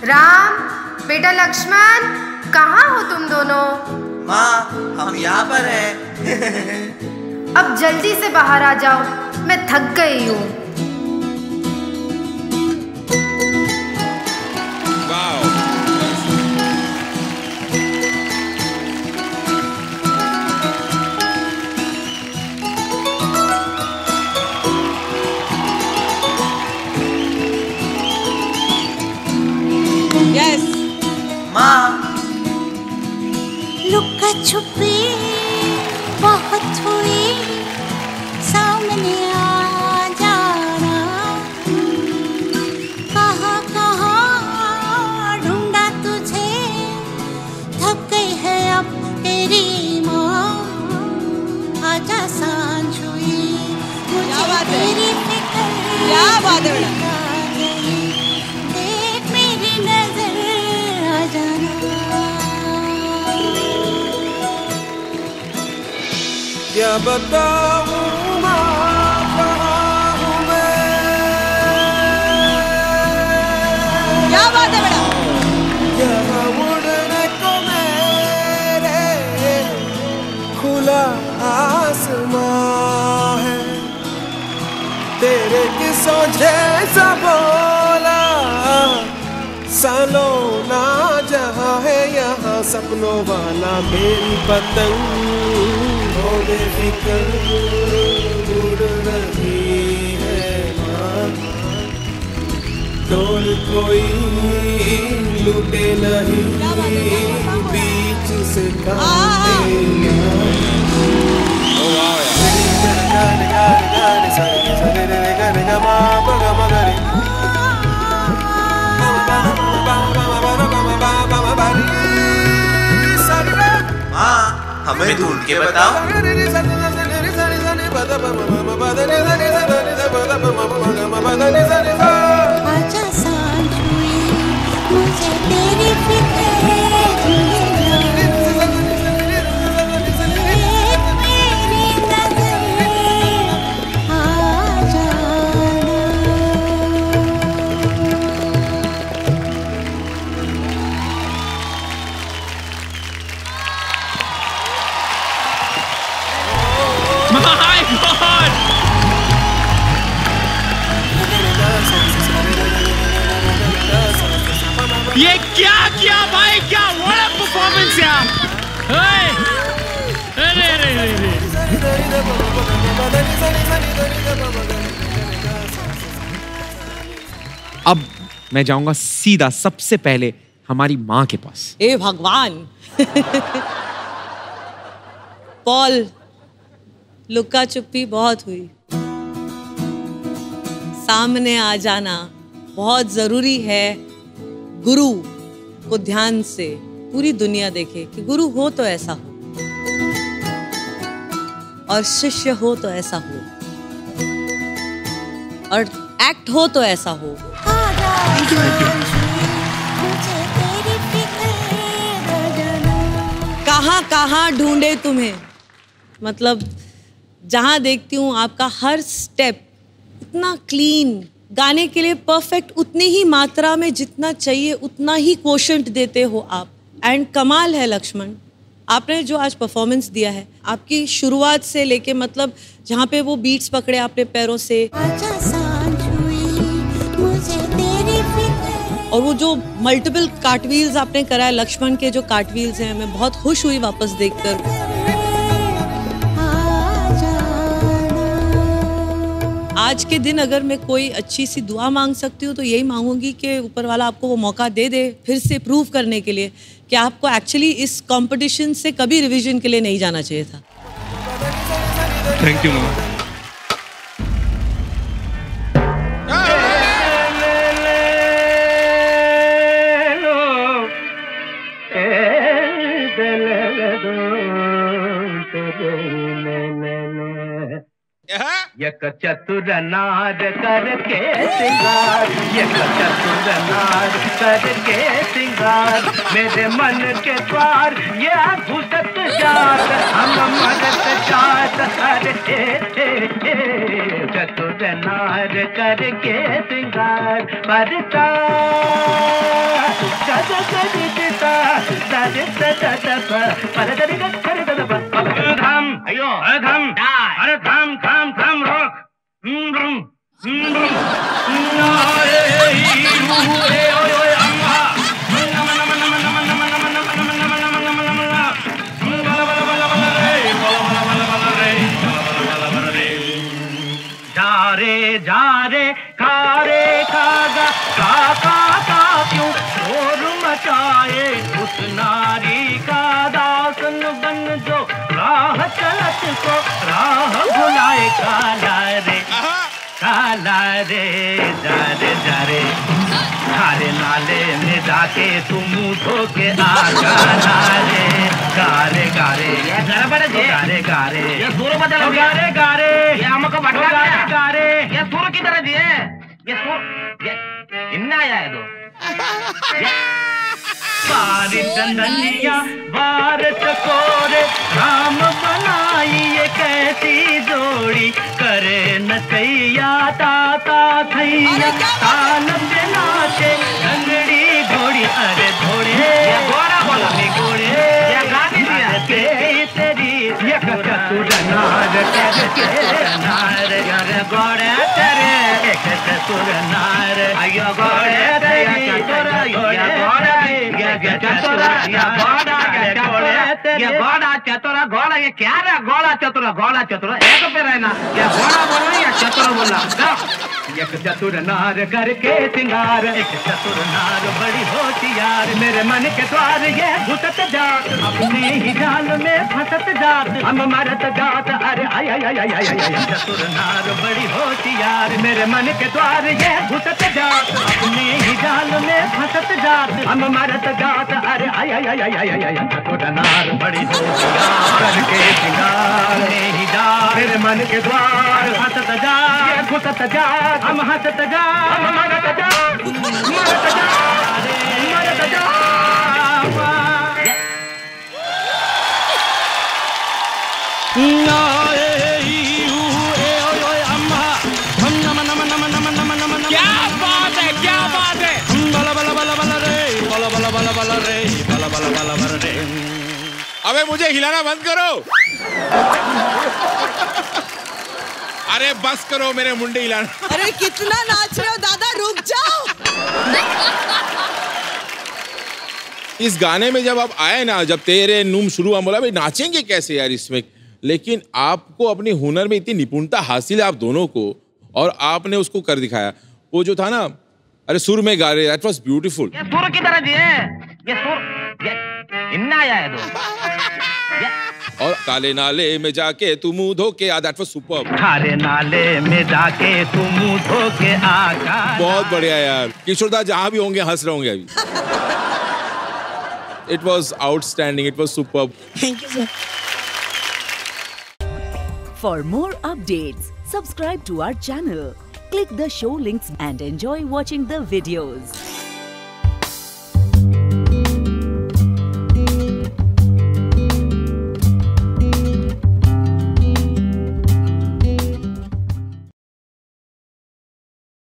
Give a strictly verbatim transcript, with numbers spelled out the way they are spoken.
राम, बेटा लक्ष्मण, कहाँ हो तुम दोनों? माँ, हम यहाँ पर हैं। अब जल्दी से बाहर आ जाओ, मैं थक गई हूँ। Yes. माँ, लुका छुपी बहुत हुई, सामने आ जाना। कहाँ कहाँ ढूंढा तुझे, थक गई है अब तेरी माँ। आजा सांझ हुई, मुझे तेरी फिक्र। क्या बात है बेटा? क्या बताऊं माँ, कहाँ हूँ मैं? क्या बात है बेटा? यहाँ उड़ने को मेरे खुला आसमां है। तेरे किस्सों जैसा बोला सालों ना जहाँ है, यहाँ सपनों वाला मेरी पतंग बेफिक्र उड़ रही है माँ। डोर कोई लूटे नहीं, बीच से काटे माँ, हमें ढूंढ के बताओ। आजा सांझ हुई, मुझे तेरी फिक्र। मेरी नजर आ जाना। My God! ये क्या किया भाई, क्या what a performance यार! अरे अरे अरे अब मैं जाऊंगा सीधा सबसे पहले हमारी माँ के पास। ए भगवान। पॉल, लुका छुपी बहुत हुई, सामने आ जाना बहुत जरूरी है। गुरु को ध्यान से पूरी दुनिया देखे कि गुरु हो तो ऐसा हो और शिष्य हो तो ऐसा हो और एक्ट हो तो ऐसा हो। कहाँ कहाँ ढूंढे तुम्हें, मतलब जहाँ देखती हूँ आपका हर स्टेप इतना क्लीन, गाने के लिए परफेक्ट, उतनी ही मात्रा में जितना चाहिए उतना ही क्वोशंट देते हो आप। एंड कमाल है लक्ष्मण, आपने जो आज परफॉर्मेंस दिया है, आपकी शुरुआत से लेके मतलब जहाँ पे वो बीट्स पकड़े आपने पैरों से, और वो जो मल्टीपल कार्टव्हील्स आपने कराए, लक्ष्मण के जो कार्टव्हील्स हैं, मैं बहुत खुश हुई वापस देखकर। आज के दिन अगर मैं कोई अच्छी सी दुआ मांग सकती हूँ तो यही मांगूंगी कि ऊपर वाला आपको वो मौका दे दे फिर से प्रूव करने के लिए कि आपको एक्चुअली इस कंपटीशन से कभी रिवीजन के लिए नहीं जाना चाहिए था। थैंक यू मामा। यक चतुर नार करके सिंगार, यक चतुर नार करके सिंगार, मेरे मन के द्वार ये घुसत जात हम मरत जात अरे हे हे हे चतुर नार करके श्रृंगार परता गद गदिता दद दद पर दद कर दद पर धाम अयो धाम अरे धाम धाम धाम रोक हम्म हम्म नारे ओए ओए अम्मा नम नम नम नम नम नम नम नम नम नम नम नम बला बला बला बला रे बला बला बला बला रे बला बला रे जा रे जा रे खा रे खागा का का का क्यों शोर मचाए उस नारी का दासन बन जो राह चलत को राह भुलाए काला रे काला रे जा रे जा रे खारे नाले में जाके तुम मुँह धो के आ काला रे गारे गारे गारे गारे ये सुर बदल गारे गारे ये हमको बटका गारे गारे ये सुर की तरह दिए ये सुर ये इन्ना आया है दो बारी चंदनिया बार चकोरे राम बनाई ये कैसी जोड़ी करे नचैया ताता थैया ताल पे नाचे रंगड़ी घोड़ी अरे घोड़े घोड़ा बोला घोड़े तेरी तेरी चतुर नार करके नार यार घोड़े तेरे एक चतुर नार अयो घोड़े तेरी घोड़ा घोड़ा चतुरा या घोड़ा ये घोड़ा चतुरा घोड़ा ये क्या है घोड़ा चतुरा घोड़ा चतुरा एक पे रहना या घोड़ा बोलना या चतुरा बोलना एक चतुर नार करके सिंगार एक चतुर नार बड़ी होशियार मेरे मन के द्वार ये घुसत जात अपने ही जाल में फंसत जात हम मरत जात अरे आय आय आय आय आय चतुर नार बड़ी होशियार मेरे मन के द्वार ये घुसत जात अपने ही जाल में फंसत जात हम मरत जात अरे आय आय आय आय आय आय चतुर नार बड़ी होशियार करके सिंगार ही जात मेरे मन के द्वार फंसत जात घुसत जात हम हंसत जा हम मरत जा मरत जा मरत जा क्या बात है क्या बात है बला बला बला बला रे बला बला बला बला रे बला बला बला बला रे अबे मुझे हिलाना बंद करो अरे बस करो मेरे मुंडे हिलाना अरे कितना नाच रहे हो दादा रुक जाओ इस गाने में जब आप आए ना जब तेरे नूम शुरू हुआ बोला भाई नाचेंगे कैसे यार इसमें लेकिन आपको अपने हुनर में इतनी निपुणता हासिल है आप दोनों को और आपने उसको कर दिखाया वो जो था ना अरे सुर में गा रहे दैट वाज ब्यूटीफुल ये सुर की तरह दिए ये सुर ये इन्ना आया है दो और काले नाले में जाके तू मुंह धो के आ दैट वाज सुपर्ब काले नाले में जाके तू मुंह धो के आ बहुत बढ़िया यार किशोरदा जहां भी होंगे हंस रहे होंगे अभी it was outstanding it was superb thank you sir For more updates, subscribe to our channel, click the show links and enjoy watching the videos.